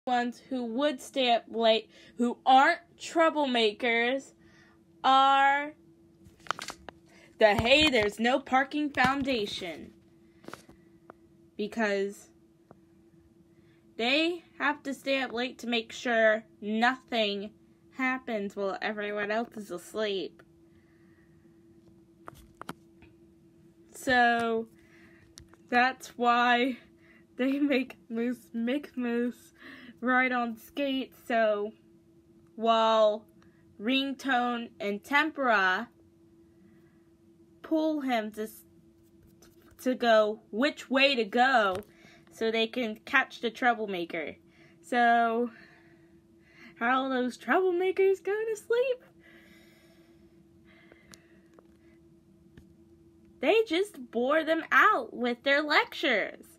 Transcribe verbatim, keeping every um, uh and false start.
ones who would stay up late, who aren't troublemakers, are the Hey There's No Parking Foundation. Because they have to stay up late to make sure nothing happens while everyone else is asleep. So that's why they make Moose Mick Moose ride on skates, so while Ringtone and Tempera pull him to to go which way to go so they can catch the troublemaker. So how those troublemakers go to sleep? They just bore them out with their lectures.